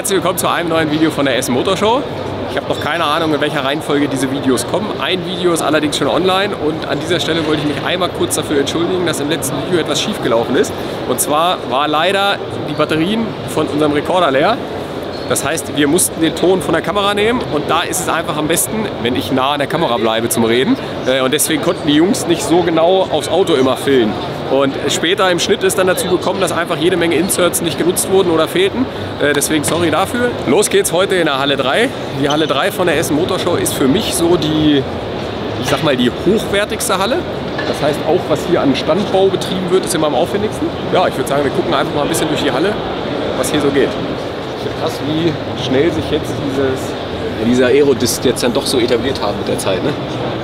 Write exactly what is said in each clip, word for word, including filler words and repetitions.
Herzlich willkommen zu einem neuen Video von der Essen Motor Show. Ich habe noch keine Ahnung, in welcher Reihenfolge diese Videos kommen. Ein Video ist allerdings schon online und an dieser Stelle wollte ich mich einmal kurz dafür entschuldigen, dass im letzten Video etwas schief gelaufen ist. Und zwar war leider die Batterien von unserem Rekorder leer. Das heißt, wir mussten den Ton von der Kamera nehmen und da ist es einfach am besten, wenn ich nah an der Kamera bleibe zum Reden. Und deswegen konnten die Jungs nicht so genau aufs Auto immer filmen. Und später im Schnitt ist dann dazu gekommen, dass einfach jede Menge Inserts nicht genutzt wurden oder fehlten. Deswegen sorry dafür. Los geht's heute in der Halle drei. Die Halle drei von der Essen Motor Show ist für mich so die, ich sag mal, die hochwertigste Halle. Das heißt, auch was hier an Standbau betrieben wird, ist immer am aufwendigsten. Ja, ich würde sagen, wir gucken einfach mal ein bisschen durch die Halle, was hier so geht. Krass, wie schnell sich jetzt dieses, dieser Aerodisc jetzt dann doch so etabliert haben mit der Zeit, ne?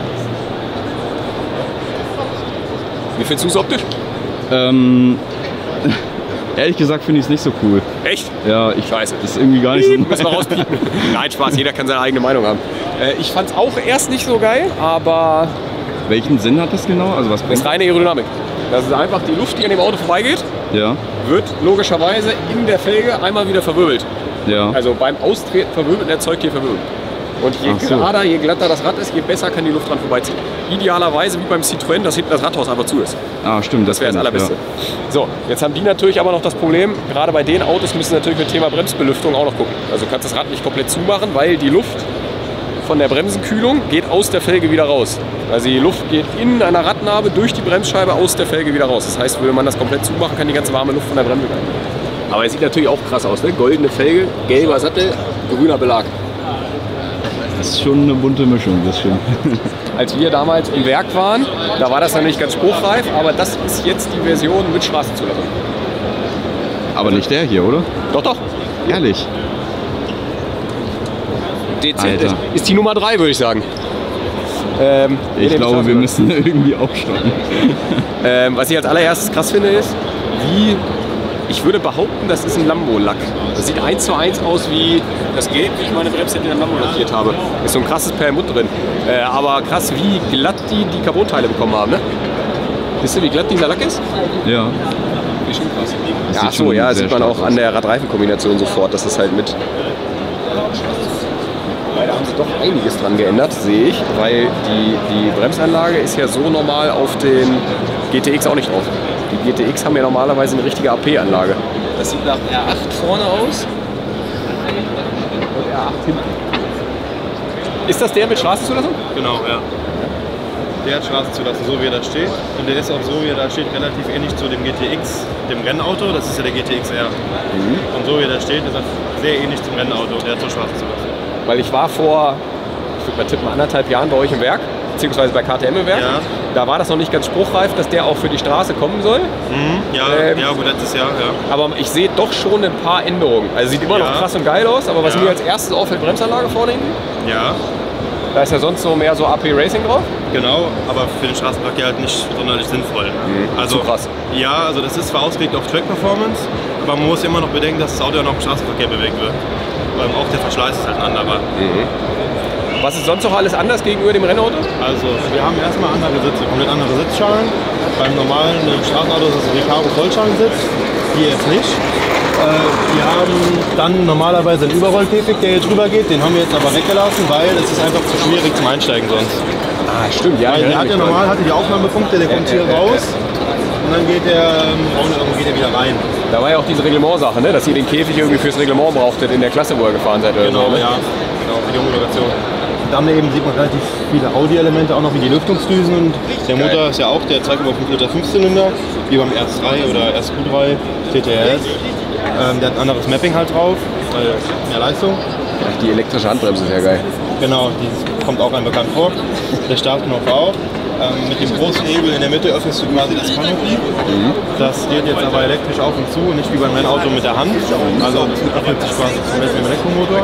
Wie findest du es optisch? Ähm, ehrlich gesagt finde ich es nicht so cool. Echt? Ja, ich Scheiße. Das ist irgendwie gar nicht so. Müssen wir rauspiepen. Nein, Spaß, jeder kann seine eigene Meinung haben. Äh, ich fand es auch erst nicht so geil, aber... Welchen Sinn hat das genau? Also was das ist reine Aerodynamik. Das ist einfach die Luft, die an dem Auto vorbeigeht, ja. wird logischerweise in der Felge einmal wieder verwirbelt. Ja. Also beim Austreten verwirbelt, erzeugt hier verwirbelt. Und je so. gerader, je glatter das Rad ist, je besser kann die Luft dran vorbeiziehen. Idealerweise wie beim Citroën, dass hinten das Radhaus einfach zu ist. Ah, stimmt. Das wäre das Allerbeste. Ja. So, jetzt haben die natürlich aber noch das Problem, gerade bei den Autos müssen natürlich mit Thema Bremsbelüftung auch noch gucken. Also du kannst das Rad nicht komplett zumachen, weil die Luft von der Bremsenkühlung geht aus der Felge wieder raus. Also die Luft geht in einer Radnabe durch die Bremsscheibe aus der Felge wieder raus. Das heißt, würde man das komplett zumachen, kann die ganze warme Luft von der Bremse rein. Aber es sieht natürlich auch krass aus, ne? Goldene Felge, gelber Sattel, grüner Belag. Das ist schon eine bunte Mischung, das stimmt. Als wir damals im Werk waren, da war das noch nicht ganz spruchreif, aber das ist jetzt die Version mit Straßenzulassung. Aber nicht der hier, oder? Doch, doch. Ehrlich? Dezent. Ist die Nummer drei, würde ich sagen. Ähm, ich glaube, wir müssen irgendwie aufstocken. ähm, was ich als allererstes krass finde, ist, wie, ich würde behaupten, das ist ein Lambo-Lack. Das sieht eins zu eins aus wie das Gelb, wie ich meine Bremssätze in Lambo lackiert habe. Ist so ein krasses Perlmutt drin. Äh, aber krass, wie glatt die die Carbonteile bekommen haben, ne? Wisst ihr, wie glatt dieser Lack ist? Ja. Wie schön krass. Ja, so, ja, das sieht man auch an der Radreifenkombination sofort, dass es halt mit... Leider haben sie doch einiges dran geändert, sehe ich, weil die, die Bremsanlage ist ja so normal auf den G T X auch nicht drauf. Die G T X haben ja normalerweise eine richtige A P-Anlage. Das sieht nach R acht vorne aus und R acht hinten. Ist das der mit Straßenzulassung? Genau, ja. Der hat Straßenzulassung, so wie er da steht. Und der ist auch so, wie er da steht, relativ ähnlich zu dem G T X, dem Rennauto. Das ist ja der G T X R. Mhm. Und so wie er da steht, ist er sehr ähnlich zum Rennauto. Der hat so Straßenzulassung. Weil ich war vor, ich würde mal tippen, anderthalb Jahren bei euch im Werk, beziehungsweise bei K T M im Werk. Ja. Da war das noch nicht ganz spruchreif, dass der auch für die Straße kommen soll. Mhm, ja, ähm, ja, gut, letztes Jahr, ja. Aber ich sehe doch schon ein paar Änderungen. Also sieht immer ja. noch krass und geil aus, aber was ja. mir als erstes auffällt, Bremsanlage vorne hinten. Ja. Da ist ja sonst so mehr so A P Racing drauf. Genau, aber für den Straßenverkehr halt nicht sonderlich sinnvoll. Mhm. Also, zu krass. Ja, also das ist zwar ausgelegt auf Track Performance, aber man muss immer noch bedenken, dass das Auto ja noch im Straßenverkehr bewegt wird. Ähm, auch der Verschleiß ist halt ein anderer. Mhm. Was ist sonst noch alles anders gegenüber dem Rennauto? Also wir haben erstmal andere Sitze, komplett andere Sitzschalen. Beim normalen äh, Straßenauto ist es ein Recaro Vollschalensitz, hier jetzt nicht. Äh, wir haben dann normalerweise einen Überrollkäfig, der hier drüber geht. Den haben wir jetzt aber weggelassen, weil es ist einfach zu schwierig zum Einsteigen sonst. Ah, stimmt, ja. Weil der hat ja normal hatte die Aufnahmepunkte, der kommt hier raus. Und dann geht der, ähm, geht er wieder rein. Da war ja auch diese Reglementsache, ne? Dass ihr den Käfig irgendwie fürs Reglement brauchtet in der Klasse, wo ihr gefahren seid. Oder genau, so, ne? ja. Genau, für die Homologation. Dann eben sieht man relativ viele Audi-Elemente, auch noch wie die Lüftungsdüsen. Und der Motor Geil. Ist ja auch der zwei Komma fünf Liter Fünfzylinder, wie beim R S drei oder R S Q drei T T R S. Ähm, der hat ein anderes Mapping halt drauf, weil mehr Leistung. Ja, die elektrische Handbremse ist ja geil. Genau, die kommt auch einem bekannt vor. Der Startknopf auch. Ähm, mit dem großen Hebel in der Mitte öffnest du quasi das Canopy. Mhm. Das geht jetzt aber elektrisch auf und zu, nicht wie beim Rennauto mit der Hand. Also das öffnet sich quasi komplett mit dem Elektromotor.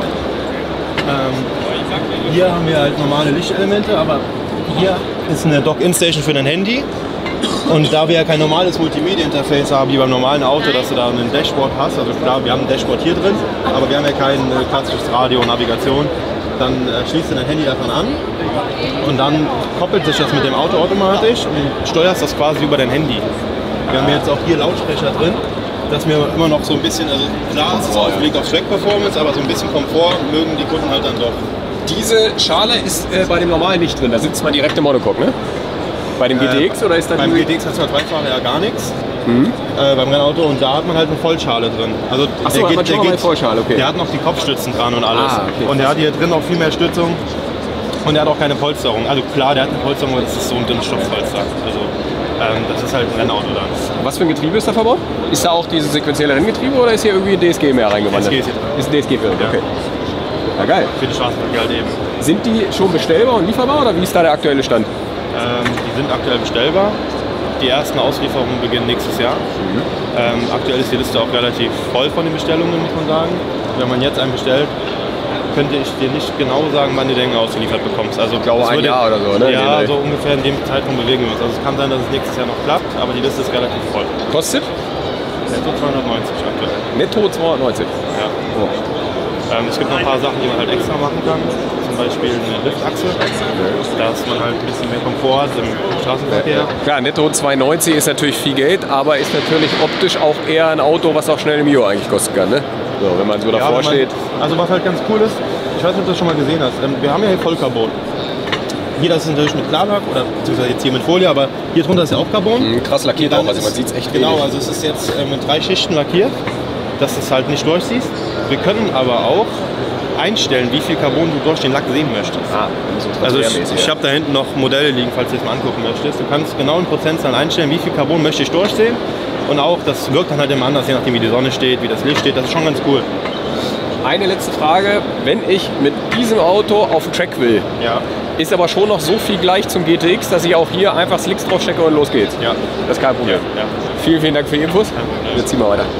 Ähm, hier haben wir halt normale Lichtelemente, aber hier ist eine Dock-In-Station für dein Handy. Und da wir ja kein normales Multimedia-Interface haben, wie beim normalen Auto, dass du da ein Dashboard hast, also klar, wir haben ein Dashboard hier drin, aber wir haben ja kein äh, klassisches Radio, Navigation, dann äh, schließt du dein Handy davon an und dann koppelt sich das mit dem Auto automatisch und steuerst das quasi über dein Handy. Wir haben jetzt auch hier Lautsprecher drin, dass mir immer noch so ein bisschen, also klar, es ist aufgelegt auf Track-Performance, aber so ein bisschen Komfort mögen die Kunden halt dann doch. Diese Schale ist äh, bei dem normalen nicht drin, da sitzt man direkt im Monocoque, ne? Bei dem G T X äh, oder ist da beim G T X hat man Zweifahrer ja gar nichts. Mhm. Äh, beim Rennauto und da hat man halt eine Vollschale drin. Also Ach so, der, geht, der, geht, Vollschale, okay. der hat noch die Kopfstützen dran und alles. Ah, okay. Und der hat hier drin auch viel mehr Stützung und der hat auch keine Polsterung. Also klar, der hat eine Polsterung, aber das ist so ein dünnes Stoffpolster. Also ähm, das ist halt ein Rennauto dann. Was für ein Getriebe ist da verbaut? Ist da auch dieses sequentielle Renngetriebe oder ist hier irgendwie D S G mehr reingewandert? D S G ist hier drin. Ist ein D S G drin, ja. Okay. Ja, geil. Für die Straßenverkehr halt eben. Sind die schon bestellbar und lieferbar oder wie ist da der aktuelle Stand? Ähm, die sind aktuell bestellbar. Die ersten Auslieferungen beginnen nächstes Jahr. Mhm. Ähm, aktuell ist die Liste auch relativ voll von den Bestellungen, muss man sagen. Wenn man jetzt einen bestellt, könnte ich dir nicht genau sagen, wann du den ausgeliefert bekommst. Also, ich glaube ein Jahr oder so, ne? Ja, so ungefähr in dem Zeitraum bewegen wir uns. Also es kann sein, dass es nächstes Jahr noch klappt, aber die Liste ist relativ voll. Kostet? Netto zweihundertneunzig aktuell. Netto zweihundertneunzig? Ja. Oh. Ähm, es gibt noch ein paar Sachen, die man halt extra machen kann. Zum Beispiel eine Liftachse, dass man halt ein bisschen mehr Komfort hat im Straßenverkehr. Ja, klar, netto zweihundertneunzig ist natürlich viel Geld, aber ist natürlich optisch auch eher ein Auto, was auch schnell im Mio eigentlich kosten kann, ne? So, wenn man so davor ja, man, steht. Also was halt ganz cool ist, ich weiß nicht, ob du das schon mal gesehen hast, wir haben ja hier Vollcarbon. Hier das ist natürlich mit Klarlack oder beziehungsweise jetzt hier mit Folie, aber hier drunter ist ja auch Carbon. Mhm, krass lackiert auch, also man sieht es echt Genau, wenig. Also es ist jetzt äh, mit drei Schichten lackiert, dass du es halt nicht durchsiehst. Wir können aber auch einstellen, wie viel Carbon du durch den Lack sehen möchtest. Ah, also ich, ich habe da hinten noch Modelle liegen, falls du das mal angucken möchtest. Du kannst genau in Prozentzahlen einstellen, wie viel Carbon möchte ich durchsehen. Und auch, das wirkt dann halt immer anders, je nachdem wie die Sonne steht, wie das Licht steht. Das ist schon ganz cool. Eine letzte Frage, wenn ich mit diesem Auto auf den Track will, ja. ist aber schon noch so viel gleich zum G T X, dass ich auch hier einfach Slicks drauf stecke und los geht's. Ja. Das ist kein Problem. Ja. Ja. Vielen, vielen Dank für die Infos. Jetzt ziehen wir weiter.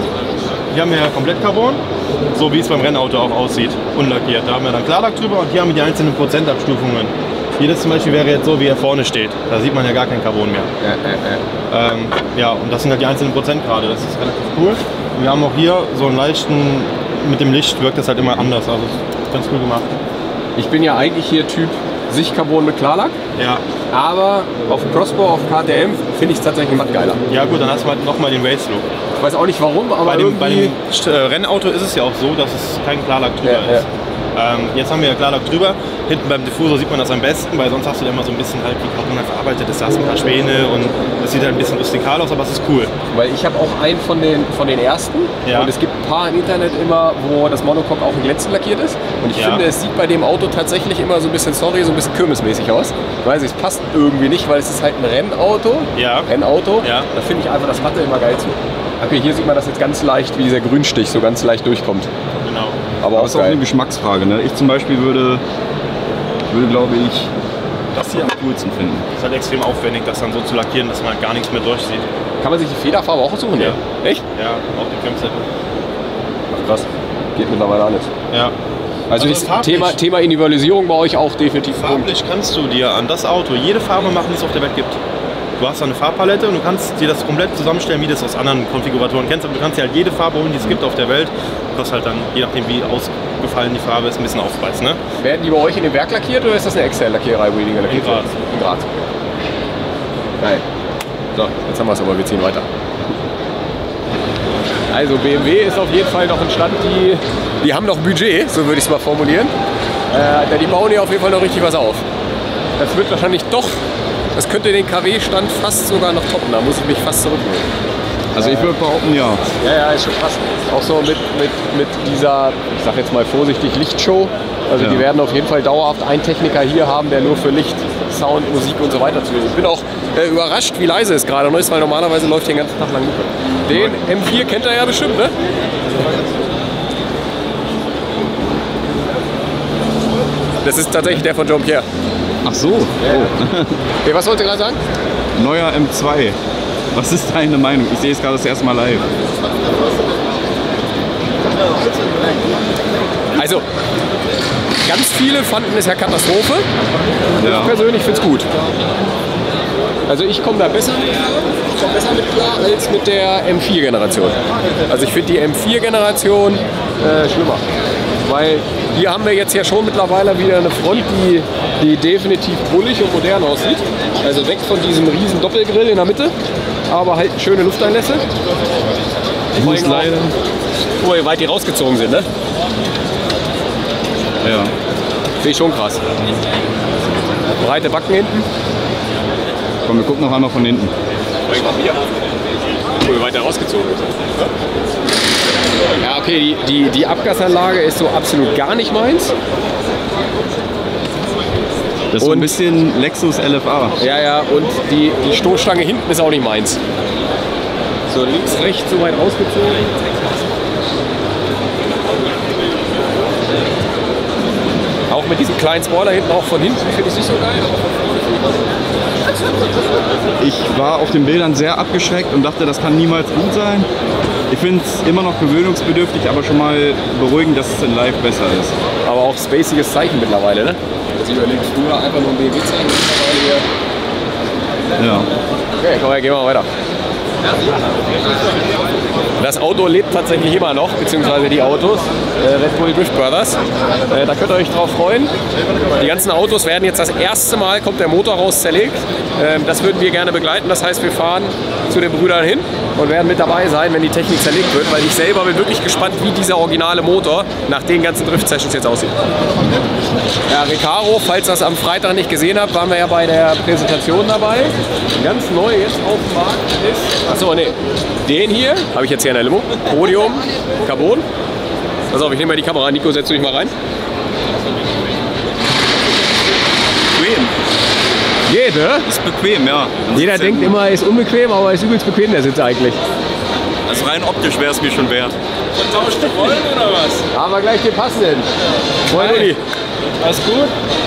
Hier haben wir komplett Carbon, so wie es beim Rennauto auch aussieht, unlackiert. Da haben wir dann Klarlack drüber und hier haben wir die einzelnen Prozentabstufungen. Hier das zum Beispiel wäre jetzt so, wie er vorne steht. Da sieht man ja gar kein Carbon mehr. Ja, ja, ja. Ähm, ja, und das sind halt die einzelnen Prozentgrade. Das ist relativ cool. Und wir haben auch hier so einen leichten, mit dem Licht wirkt das halt immer anders. Also das ist ganz cool gemacht. Ich bin ja eigentlich hier Typ Sichtcarbon mit Klarlack. Ja. Aber auf dem Crossbow, auf K T M finde ich es tatsächlich matt geiler. Ja gut, dann hast du halt nochmal den Race-Look. Ich weiß auch nicht warum, aber bei dem, irgendwie... bei dem äh, Rennauto ist es ja auch so, dass es kein Klarlack drüber ja, ist. Ja. Ähm, jetzt haben wir ja Klarlack drüber. Hinten beim Diffusor sieht man das am besten, weil sonst hast du da immer so ein bisschen halt, wie Carbon halt verarbeitet ist. Da hast du ein paar Späne und das sieht halt ein bisschen rustikal aus, aber es ist cool. Weil ich habe auch einen von den, von den ersten ja. und es gibt ein paar im Internet immer, wo das Monocoque auch in Glänzen lackiert ist. Und ich ja. finde, es sieht bei dem Auto tatsächlich immer so ein bisschen, sorry, so ein bisschen kirmesmäßig aus. Ich weiß nicht, es passt irgendwie nicht, weil es ist halt ein Rennauto. Ja. Rennauto. Ja. Da finde ich einfach das Matte immer geil zu. Okay, hier sieht man das jetzt ganz leicht, wie dieser Grünstich so ganz leicht durchkommt. Genau. Aber auch auch das ist auch eine Geschmacksfrage. Ne? Ich zum Beispiel würde, würde glaube ich, das hier am coolsten finden. Das ist halt extrem aufwendig, das dann so zu lackieren, dass man gar nichts mehr durchsieht. Kann man sich die Federfarbe auch aussuchen? Ja. Echt? Ja, auch die Campset. Ach krass. Geht mittlerweile alles. Ja. Also, also das Thema, Thema Individualisierung bei euch auch definitiv. Farblich kannst du dir an das Auto jede Farbe machen, die es auf der Welt gibt. Du hast da eine Farbpalette und du kannst dir das komplett zusammenstellen, wie du es aus anderen Konfiguratoren kennst. Aber du kannst dir halt jede Farbe holen, die es gibt auf der Welt. Du hast halt dann, je nachdem wie ausgefallen die Farbe ist, ein bisschen Aufpreis. Ne? Werden die bei euch in dem Werk lackiert oder ist das eine externe Lackiererei, wo die Dinger lackiert werden? In Graz. Geil. So, jetzt haben wir es aber, wir ziehen weiter. Also B M W ist auf jeden Fall noch ein Stand, die, die haben noch Budget, so würde ich es mal formulieren. Äh, die bauen hier auf jeden Fall noch richtig was auf. Das wird wahrscheinlich doch, das könnte den K W-Stand fast sogar noch toppen, da muss ich mich fast zurücknehmen. Also ich würde behaupten, ja. Ja, ja, ist schon krass. Auch so mit, mit, mit dieser, ich sag jetzt mal vorsichtig, Lichtshow. Also ja. Die werden auf jeden Fall dauerhaft einen Techniker hier haben, der nur für Licht, Sound, Musik und so weiter zu ist. Ich bin auch äh, überrascht, wie leise es gerade noch ist, weil normalerweise läuft hier den ganzen Tag lang Mucke. Den M vier kennt er ja bestimmt, ne? Das ist tatsächlich der von Jean-Pierre. Ach so. Ja. Oh. Okay, was wollt ihr gerade sagen? Neuer M zwei. Was ist deine Meinung? Ich sehe es gerade das erste Mal live. Also, ganz viele fanden es ja Katastrophe. Ja. Ich persönlich finde es gut. Also ich komme da besser mit klar, ich komme besser mit klar als mit der M vier Generation. Also ich finde die M vier Generation äh, schlimmer. Weil hier haben wir jetzt ja schon mittlerweile wieder eine Front, die, die definitiv bullig und modern aussieht. Also weg von diesem riesen Doppelgrill in der Mitte, aber halt schöne Lufteinlässe. Ich muss leider. Guck mal, wie weit die rausgezogen sind, ne? Ja. Finde ich schon krass. Breite Backen hinten. Komm, wir gucken noch einmal von hinten. Guck mal, wie weit der rausgezogen ist. Ja, okay, die, die, die Abgasanlage ist so absolut gar nicht meins. Das ist so ein bisschen Lexus L F A. Ja, ja, und die, die Stoßstange hinten ist auch nicht meins. So links, rechts so weit rausgezogen. Auch mit diesem kleinen Spoiler hinten, auch von hinten, finde ich nicht so geil. Ich war auf den Bildern sehr abgeschreckt und dachte, das kann niemals gut sein. Ich finde es immer noch gewöhnungsbedürftig, aber schon mal beruhigend, dass es in Live besser ist. Aber auch spaciges Zeichen mittlerweile, ne? Also überlegt früher einfach nur ein B M W-Zeichen, mittlerweile hier. Ja. Okay, komm, gehen wir mal weiter. Das Auto lebt tatsächlich immer noch, beziehungsweise die Autos, äh, Red Bull Drift Brothers. Äh, da könnt ihr euch drauf freuen. Die ganzen Autos werden jetzt das erste Mal, kommt der Motor raus, zerlegt. Ähm, das würden wir gerne begleiten. Das heißt, wir fahren zu den Brüdern hin und werden mit dabei sein, wenn die Technik zerlegt wird, weil ich selber bin wirklich gespannt, wie dieser originale Motor nach den ganzen Drift-Sessions jetzt aussieht. Ja, Recaro, falls ihr das am Freitag nicht gesehen habt, waren wir ja bei der Präsentation dabei. Ganz neu jetzt auf dem Markt ist, achso, ne, den hier, habe ich jetzt hier in der Limo, Podium, Carbon. Pass auf, ich nehme mal die Kamera, Nico, setz dich mal rein. Bequem. Geht, ne? Ist bequem, ja. Jeder denkt immer, er ist unbequem, aber er ist übelst bequem, der Sitz eigentlich. Also rein optisch wäre es mir schon wert. Vertauscht die Rollen oder was? Haben wir gleich den passenden. Moin, Uli. Alles gut?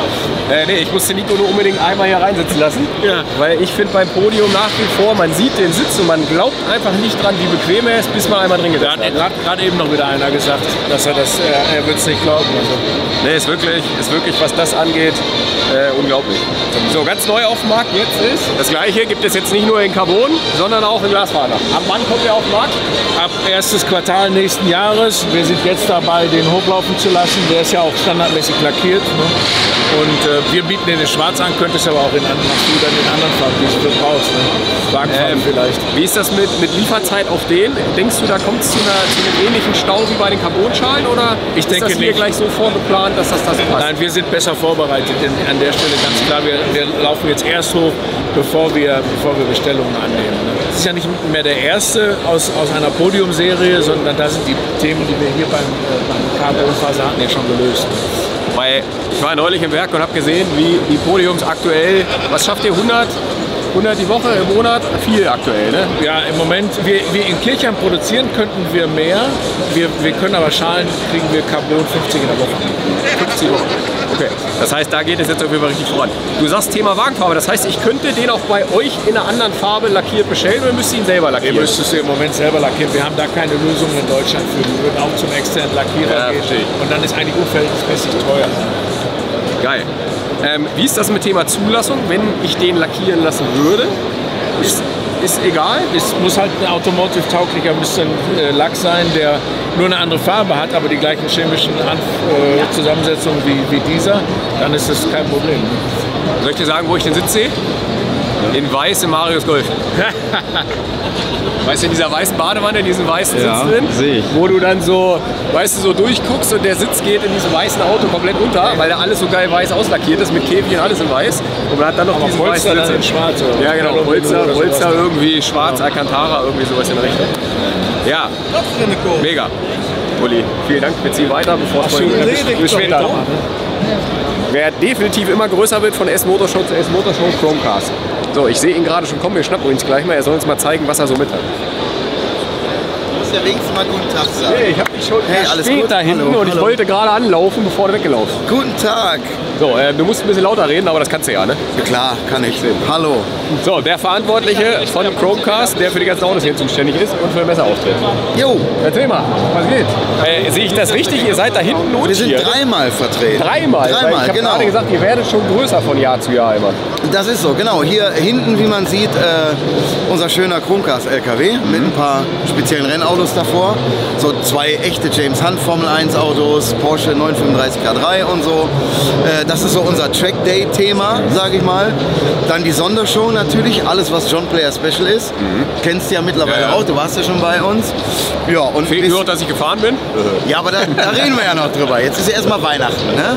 Äh, nee, ich musste Nico nur unbedingt einmal hier reinsitzen lassen. Ja. Weil ich finde beim Podium nach wie vor, man sieht den Sitz und man glaubt einfach nicht dran, wie bequem er ist, bis man einmal drin gesetzt hat. Hat gerade eben noch wieder einer gesagt, dass er das, äh, er wird es nicht glauben. Also. Nee, ist wirklich, ist wirklich, was das angeht, äh, unglaublich. So, ganz neu auf dem Markt jetzt ist, das gleiche gibt es jetzt nicht nur in Carbon, sondern auch in Glasfaser. Ab wann kommt der auf den Markt? Ab erstes Quartal nächsten Jahres. Wir sind jetzt dabei, den hochlaufen zu lassen. Der ist ja auch standardmäßig lackiert. Ne? Und äh, wir bieten den in schwarz an, könntest aber auch in anderen, machst du dann in anderen Farben, die du brauchst. Ne? Wagenfarben Ähm, vielleicht. Wie ist das mit, mit Lieferzeit auf den? Denkst du, da kommt es zu, einer, zu einem ähnlichen Stau wie bei den Carbonschalen? Oder Ich ist denke das hier nicht. gleich so vorgeplant, dass das das passt? Nein, wir sind besser vorbereitet denn an der Stelle, ganz klar. Wir, wir laufen jetzt erst hoch, bevor wir, bevor wir Bestellungen annehmen. Ne? Das ist ja nicht mehr der erste aus, aus einer Podiumserie, sondern da sind die Themen, die wir hier beim, äh, beim Carbonfaser hatten, ja schon gelöst. Weil ich war neulich im Werk und habe gesehen, wie die Podiums aktuell, was schafft ihr, hundert, hundert die Woche im Monat? Viel aktuell, ne? Ja, im Moment, wir, wir in Kirchheim produzieren könnten wir mehr. Wir, wir können aber Schalen, kriegen wir Carbon fünfzig in der Woche. fünfzig Wochen. Okay, das heißt, da geht es jetzt auf jeden Fall richtig voran. Du sagst Thema Wagenfarbe, das heißt, ich könnte den auch bei euch in einer anderen Farbe lackiert bestellen oder müsst ihr ihn selber Ihr lackieren? müsst es im Moment selber lackieren. Wir haben da keine Lösung in Deutschland für. Wir würden auch zum externen Lackierer Ja, gehen. verstehe ich. Und dann ist eigentlich unverhältnismäßig teuer. Geil. Ähm, wie ist das mit Thema Zulassung, wenn ich den lackieren lassen würde? Ist, ist egal? Es muss halt ein automotive-tauglicher bisschen äh, Lack sein, der nur eine andere Farbe hat, aber die gleichen chemischen An äh, Zusammensetzungen wie, wie dieser. Dann ist das kein Problem. Soll ich dir sagen, wo ich den Sitz sehe? In weiß im Marius Golf. Weißt du, in dieser weißen Badewanne, in diesem weißen Ja, Sitz drin, sehe ich. wo du dann so, weißt du, so durchguckst und der Sitz geht in diesem weißen Auto komplett unter, weil da alles so geil weiß auslackiert ist, mit Käfig und alles in weiß. Und man hat dann noch Aber diesen Polster weißen dann Sitz. in schwarz. Oder? Ja, genau, Polster, Oder Polster sowas. irgendwie schwarz, Alcantara, irgendwie sowas in der Richtung. Ja, mega. Uli, vielen Dank, wir ziehen weiter, bevor es vorhin bis später. Wer definitiv immer größer wird von S-Motorshow zu S-Motorshow, Chromecast. So, ich sehe ihn gerade schon kommen, wir schnappen uns gleich mal, er soll uns mal zeigen, was er so mit hat. Du musst ja wenigstens mal guten Tag sagen. Hey, ich habe dich schon Hey, alles spät gut? da hinten Hallo, und ich hallo. wollte gerade anlaufen, bevor du weggelaufen bist. Guten Tag. So, äh, du musst ein bisschen lauter reden, aber das kannst du ja, ne? Klar, kann ich. Hallo. So, der Verantwortliche von Chromecast, der für die ganzen Autos hier zuständig ist und für den Messerauftritt. Jo, Erzähl mal, was geht? Äh, sehe ich das richtig? Ihr seid da hinten und wir sind hier? dreimal vertreten. Dreimal? Weil Dreimal, ich habe genau. gerade gesagt, ihr werdet schon größer von Jahr zu Jahr immer. Das ist so, genau. Hier hinten, wie man sieht, äh, unser schöner Chromecast-L K W mit ein paar speziellen Rennautos davor. So zwei echte James Hunt Formel eins Autos, Porsche neun fünfunddreißig K drei und so. Äh, das ist so unser Track-Day-Thema, sage ich mal. Dann die Sondershow natürlich, alles was John Player Special ist. Mhm. Kennst du ja mittlerweile ja, ja. auch, du warst ja schon bei uns. Ja, und fehlt nur, dass ich gefahren bin. Ja, aber da, da reden wir ja noch drüber. Jetzt ist ja erstmal Weihnachten, ne?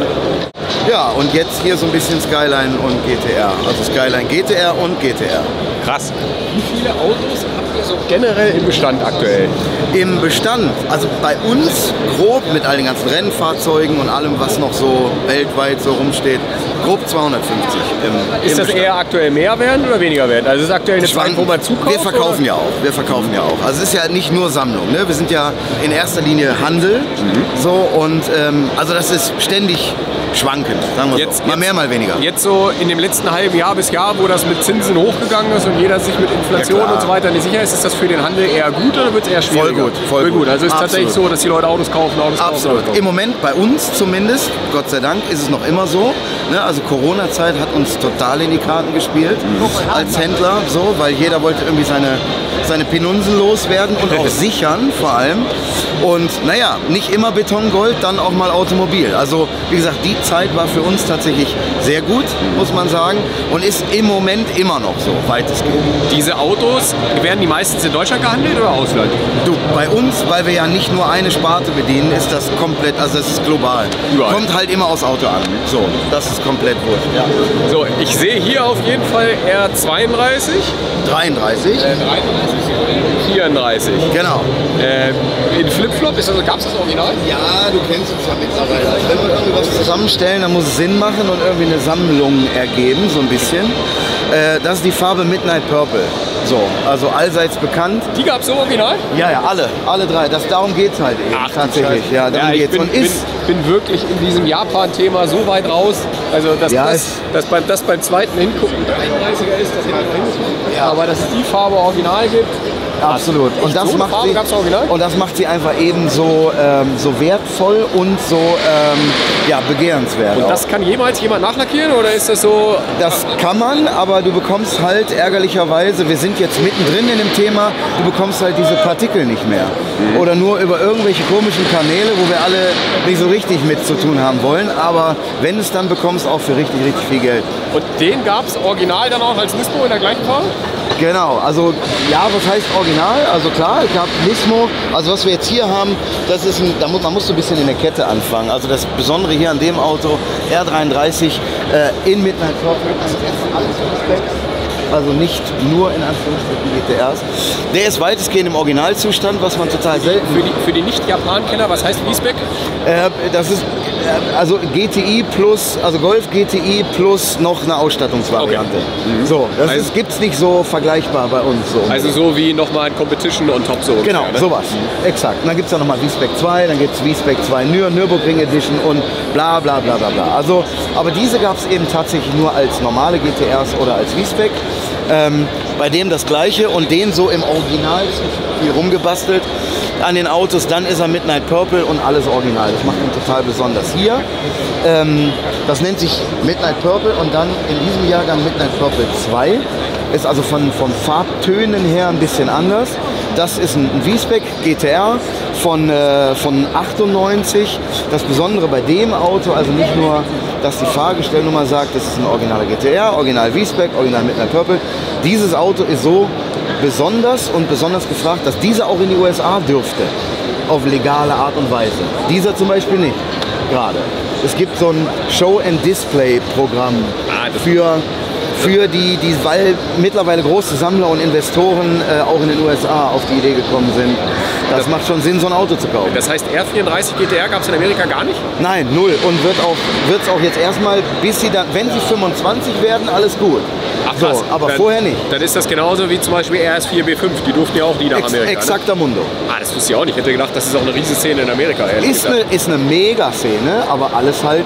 Ja, und jetzt hier so ein bisschen Skyline und G T R. Also Skyline G T R und G T R. Krass. Wie viele Autos habt ihr so generell im Bestand aktuell? Im Bestand, also bei uns grob mit all den ganzen Rennfahrzeugen und allem, was noch so weltweit so rumsteht, grob zweihundertfünfzig. Im, ist im das Bestand. eher aktuell mehr werden oder weniger werden? Also ist es aktuell eine Zeit, wo man zukauft? Wir verkaufen oder? ja auch. Wir verkaufen ja auch. Also es ist ja nicht nur Sammlung. Ne? Wir sind ja in erster Linie Handel. Mhm. So, und ähm, also das ist ständig schwankend, sagen wir jetzt, so. Mal jetzt, mehr, mal weniger. Jetzt so in dem letzten halben Jahr bis Jahr, wo das mit Zinsen hochgegangen ist und jeder sich mit Inflation ja, und so weiter nicht sicher ist, ist das für den Handel eher gut oder wird es eher schwieriger? Voll gut, voll, voll gut. gut. Also ist es tatsächlich so, dass die Leute Autos kaufen, Autos Absolut. kaufen. Im Moment bei uns zumindest, Gott sei Dank, ist es noch immer so. Ne? Also Corona-Zeit hat uns total in die Karten gespielt mhm. als Händler, so, weil jeder wollte irgendwie seine, seine Pinunsen loswerden und auch sichern vor allem. Und naja, nicht immer Betongold, dann auch mal Automobil. Also wie gesagt, die Zeit war für uns tatsächlich sehr gut, muss man sagen, und ist im Moment immer noch so, weitestgehend. Diese Autos, werden die meistens in Deutschland gehandelt oder Ausland? Du, bei uns, weil wir ja nicht nur eine Sparte bedienen, ist das komplett, also das ist global. Überall. Kommt halt immer aufs Auto an. So, das ist komplett wurscht. Ja. So, ich sehe hier auf jeden Fall R zweiunddreißig. dreiunddreißig. Äh, dreiunddreißig. vierunddreißig. Genau. Äh, in Flipflop, ist das, gab es das Original? Ja, du kennst uns ja mittlerweile. Also wenn wir irgendwas zusammenstellen, dann muss es Sinn machen und irgendwie eine Sammlung ergeben, so ein bisschen. Äh, das ist die Farbe Midnight Purple. So, also allseits bekannt. Die gab es so original? Ja, ja, alle, alle drei. Das, darum geht es halt eben. Ach, tatsächlich. Ja, darum ja, ich geht's. bin, Und ist bin, bin wirklich in diesem Japan-Thema so weit raus. Also, dass ja, das, das, beim, das beim zweiten Hingucken dreiunddreißiger ist, das hätte man hingucken. Ja. Aber dass es die Farbe original gibt. Absolut. Und das, so macht Farbe, sie, original? und das macht sie einfach eben so, ähm, so wertvoll und so ähm, ja, begehrenswert. Und auch. das kann jemals jemand nachlackieren oder ist das so? Das kann man, aber du bekommst halt ärgerlicherweise, wir sind jetzt mittendrin in dem Thema, du bekommst halt diese Partikel nicht mehr. Mhm. Oder nur über irgendwelche komischen Kanäle, wo wir alle nicht so richtig mit zu tun haben wollen. Aber wenn es dann bekommst, auch für richtig, richtig viel Geld. Und den gab es original dann auch als Nismo in der gleichen Farbe? Genau, also ja, was heißt original? Also klar, ich habe Nismo, also was wir jetzt hier haben, das ist ein, da muss, man muss so ein bisschen in der Kette anfangen. Also das Besondere hier an dem Auto, R dreiunddreißig äh, in Midnight Purple, also alles Respekt. Also nicht nur in Anführungsstrichen G T Rs. Der ist weitestgehend im Originalzustand, was man total selten... Für die, für die Nicht-Japan-Kenner, was heißt V-Spec? Äh, das ist äh, also G T I plus, also Golf G T I plus noch eine Ausstattungsvariante. Okay. Mhm. So, das also, gibt es nicht so vergleichbar bei uns. So also so wie nochmal ein Competition on top so. Genau, ungefähr, ne? sowas. Mhm. Exakt. Und dann gibt es ja nochmal V-Spec zwei, dann gibt es V-Spec zwei Nür Nürburgring Edition und bla bla bla bla bla. Also, aber diese gab es eben tatsächlich nur als normale G T Rs oder als V-Spec. Ähm, bei dem das gleiche und den so im Original viel rumgebastelt an den Autos, dann ist er Midnight Purple und alles original. Das macht ihn total besonders. Hier, ähm, das nennt sich Midnight Purple und dann in diesem Jahrgang Midnight Purple zwei. Ist also von, von Farbtönen her ein bisschen anders. Das ist ein, ein V-Spec G T R von, äh, von achtundneunzig. Das Besondere bei dem Auto, also nicht nur, dass die Fahrgestellnummer sagt, das ist ein originaler G T R, original V-Spec, original Midnight Purple. Dieses Auto ist so besonders und besonders gefragt, dass dieser auch in die U S A dürfte. Auf legale Art und Weise. Dieser zum Beispiel nicht, gerade. Es gibt so ein Show-and-Display-Programm für... für die, die, weil mittlerweile große Sammler und Investoren äh, auch in den U S A auf die Idee gekommen sind. Das, das macht schon Sinn, so ein Auto zu kaufen. Das heißt, R vierunddreißig G T R gab es in Amerika gar nicht? Nein, null. Und wird auch, wird's auch jetzt erstmal, bis sie dann, wenn sie fünfundzwanzig werden, alles gut. Ach krass. So, aber dann, vorher nicht. Dann ist das genauso wie zum Beispiel R S vier B fünf, die durften ja auch nie nach Ex Amerika. Exakter ne? Mundo. Ah, das wusste ich auch nicht. Ich hätte gedacht, das ist auch eine riesige Szene in Amerika. Ist eine, ist eine Mega-Szene, aber alles halt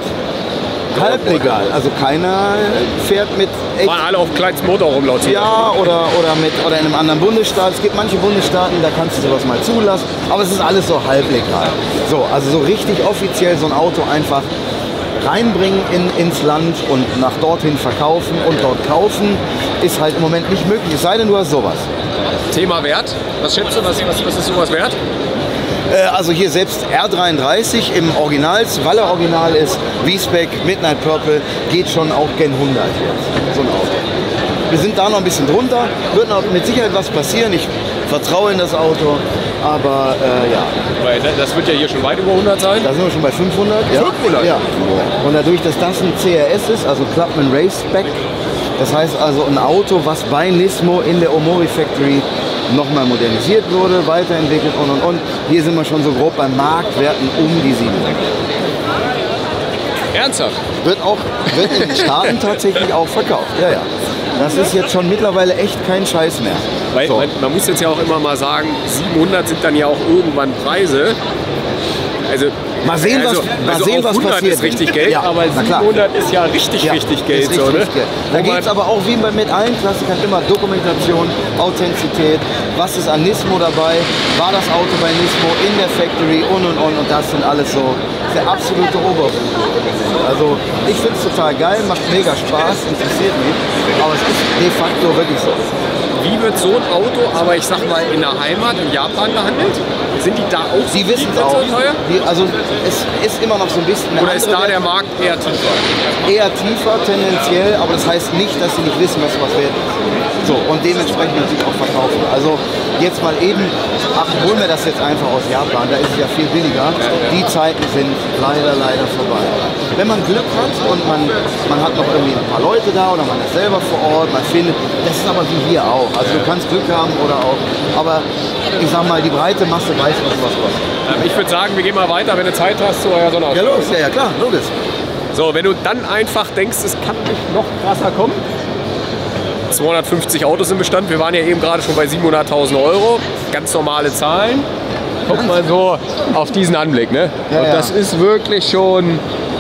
halblegal. Also keiner fährt mit... Waren alle auf Kleins Motor rumlaut. Ja, oder, oder, mit, oder in einem anderen Bundesstaat. Es gibt manche Bundesstaaten, da kannst du sowas mal zulassen. Aber es ist alles so halblegal. So, also so richtig offiziell so ein Auto einfach reinbringen in, ins Land und nach dorthin verkaufen und dort kaufen, ist halt im Moment nicht möglich. Es sei denn, du hast sowas. Thema Wert. Was schätzt du, was, was, was ist sowas wert? Äh, also hier selbst R dreiunddreißig im Original, weil er Original ist, V-Spec, Midnight Purple, geht schon auch Gen hundert jetzt, so ein Auto. Wir sind da noch ein bisschen drunter, wird noch mit Sicherheit was passieren, ich vertraue in das Auto, aber äh, ja. Weil das wird ja hier schon weit über hundert sein. Da sind wir schon bei fünfhundert. Ja. fünfhundert? Ja. Und dadurch, dass das ein C R S ist, also Clubman Race Spec, das heißt also ein Auto, was bei Nismo in der Omori Factory nochmal modernisiert wurde, weiterentwickelt und und und. Hier sind wir schon so grob bei Marktwerten um die siebenhundert. Ernsthaft? Wird auch wird in den Staaten tatsächlich auch verkauft. Ja, ja. Das ist jetzt schon mittlerweile echt kein Scheiß mehr. Weil So. man, man muss jetzt ja auch immer mal sagen, siebenhundert sind dann ja auch irgendwann Preise. Also, Mal sehen, was- also, mal also sehen, auch was hundert passiert. ist richtig Geld, Ja, aber na klar. siebenhundert ist ja richtig, Ja, richtig ist Geld. richtig, so, ne? richtig Geld. Da Wo geht man- es aber auch wie bei, mit allen Klassikern immer Dokumentation, Authentizität, was ist an Nismo dabei, war das Auto bei Nismo in der Factory und und und und das sind alles so der absolute Oberwurf. Also ich finde es total geil, macht mega Spaß, interessiert mich, aber es ist de facto wirklich so. Wie wird so ein Auto, aber ich sag mal in der Heimat, in Japan gehandelt? Sind die da auch Sie wissen es so auch. teuer? Die, also es ist immer noch so ein bisschen eine Oder ist andere da der Welt. Markt eher tiefer? Eher tiefer tendenziell, aber das heißt nicht, dass sie nicht wissen, was was wert ist. So, und dementsprechend natürlich auch verkaufen. Also jetzt mal eben, ach, holen wir das jetzt einfach aus Japan, da ist es ja viel billiger. Die Zeiten sind leider, leider vorbei. Wenn man Glück hat und man, man hat noch irgendwie ein paar Leute da oder man ist selber vor Ort, man findet, das ist aber wie hier auch. Also du kannst Glück haben oder auch, aber ich sag mal, die breite Masse weiß, was was kostet. Ähm, Ich würde sagen, wir gehen mal weiter, wenn du Zeit hast, zu eurer Sonnenausstellung. Ja, los, ja, ja klar, logisch. So, wenn du dann einfach denkst, es kann nicht noch krasser kommen. zweihundertfünfzig Autos im Bestand. Wir waren ja eben gerade schon bei siebenhunderttausend Euro. Ganz normale Zahlen. Kommt mal so auf diesen Anblick, ne? Ja, Und ja. das ist wirklich schon.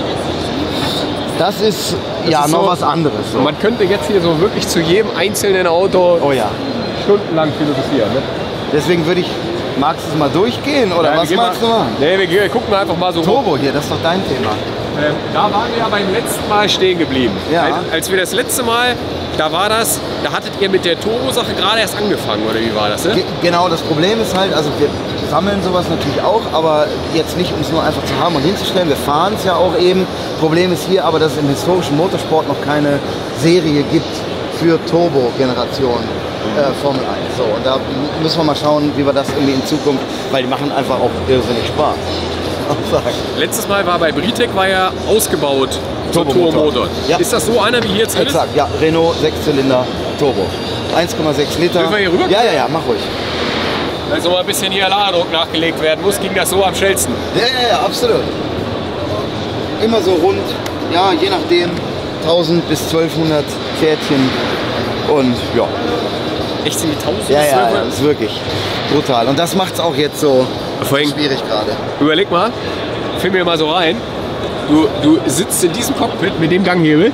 Das ist ja ist noch so- was anderes. So. Man könnte jetzt hier so wirklich zu jedem einzelnen Auto Oh ja. stundenlang philosophieren. Ne? Deswegen würde ich, magst du es mal durchgehen oder Ja, wir was gehen magst mal, du machen? Nee, wir gehen- gucken einfach mal so. Turbo hier, das ist doch dein Thema. Ähm, da waren wir ja beim letzten Mal stehen geblieben. Ja. Als, als wir das letzte Mal, da war das, da hattet ihr mit der Turbo-Sache gerade erst angefangen, oder wie war das? Ne? Ge genau, das Problem ist halt, also wir sammeln sowas natürlich auch, aber jetzt nicht, um es nur einfach zu haben und hinzustellen. Wir fahren es ja auch eben. Problem ist hier aber, dass es im historischen Motorsport noch keine Serie gibt für Turbo-Generation äh, Formel eins. So, und da müssen wir mal schauen, wie wir das irgendwie in Zukunft, weil die machen einfach auch irrsinnig Spaß. Sagen. Letztes Mal war bei Britec war ja ausgebaut zur Turbomotor. Turbomotor. Ja. Ist das so einer wie hier jetzt drin ist? Exakt, ja, Renault Sechszylinder Turbo. eins Komma sechs Liter. Dürfen wir hier rüber? Ja, ja, ja, mach ruhig. Wenn so mal ein bisschen hier Ladedruck nachgelegt werden muss, ging das so am schnellsten. Ja, ja, ja, absolut. Immer so rund, ja, je nachdem, tausend bis zwölfhundert Pferdchen und ja. Echt sind die tausend? Ja, ja, ja, das ist wirklich brutal. Und das macht es auch jetzt so Vorhin, schwierig gerade. überleg mal, film mir mal so rein. Du, du sitzt in diesem Cockpit mit dem Ganghebel.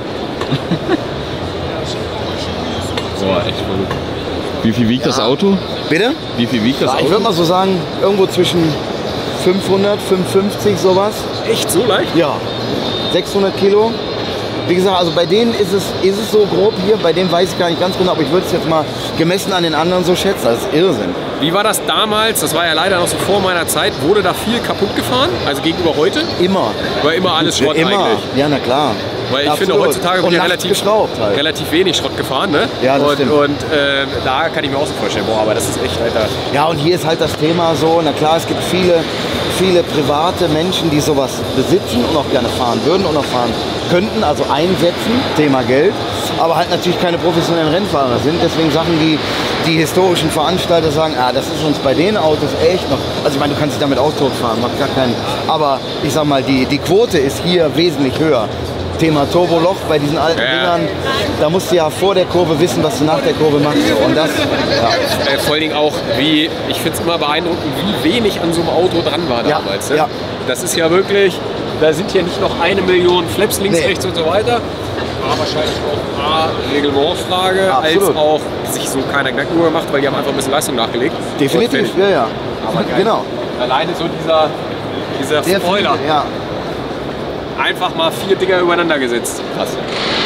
Boah, echt verrückt. Wie viel wiegt das Auto? Bitte? Wie viel wiegt das Ich Auto? würde mal so sagen, irgendwo zwischen fünfhundert, fünfhundertfünfzig sowas. Echt so leicht? Ja, sechshundert Kilo. Wie gesagt, also bei denen ist es, ist es so grob hier, bei denen weiß ich gar nicht ganz genau, aber ich würde es jetzt mal gemessen an den anderen so schätzen. Das ist Irrsinn. Wie war das damals? Das war ja leider noch so vor meiner Zeit. Wurde da viel kaputt gefahren? Also gegenüber heute? Immer. War immer alles Schrott Immer. eigentlich. Ja, na klar. Weil ich Absolut. finde, heutzutage wird Und ja nachts relativ, geschraubt halt. relativ wenig Schrott gefahren. Ne? Ja, das und stimmt. und äh, da kann ich mir auch so vorstellen, boah, aber das ist echt, Alter. Ja, und hier ist halt das Thema so, na klar, es gibt viele, viele private Menschen, die sowas besitzen und auch gerne fahren würden und auch fahren könnten, also einsetzen, Thema Geld, aber halt natürlich keine professionellen Rennfahrer sind. Deswegen Sachen, die die historischen Veranstalter sagen, ah, das ist uns bei den Autos echt noch, also ich meine, du kannst dich damit auch totfahren, macht gar keinen, aber ich sag mal, die, die Quote ist hier wesentlich höher. Thema Turboloch bei diesen alten Ja. Dingern, da musst du ja vor der Kurve wissen, was du nach der Kurve machst. Und das, ja. Äh, vor allen Dingen auch, wie, ich finde es immer beeindruckend, wie wenig an so einem Auto dran war Ja, damals. Ne? ja. Das ist ja wirklich, da sind ja nicht noch eine Million Flaps links, Nee. rechts und so weiter. War wahrscheinlich auch A, Reglementfrage, als Absolut. auch sich so keiner Gedanken darüber gemacht, weil die haben einfach ein bisschen Leistung nachgelegt. Definitiv, Und wenn- ja, ja. Aber geil. Genau. Alleine so dieser, dieser Der Spoiler. Flügel, ja. Einfach mal vier Dinger übereinander gesetzt. Krass.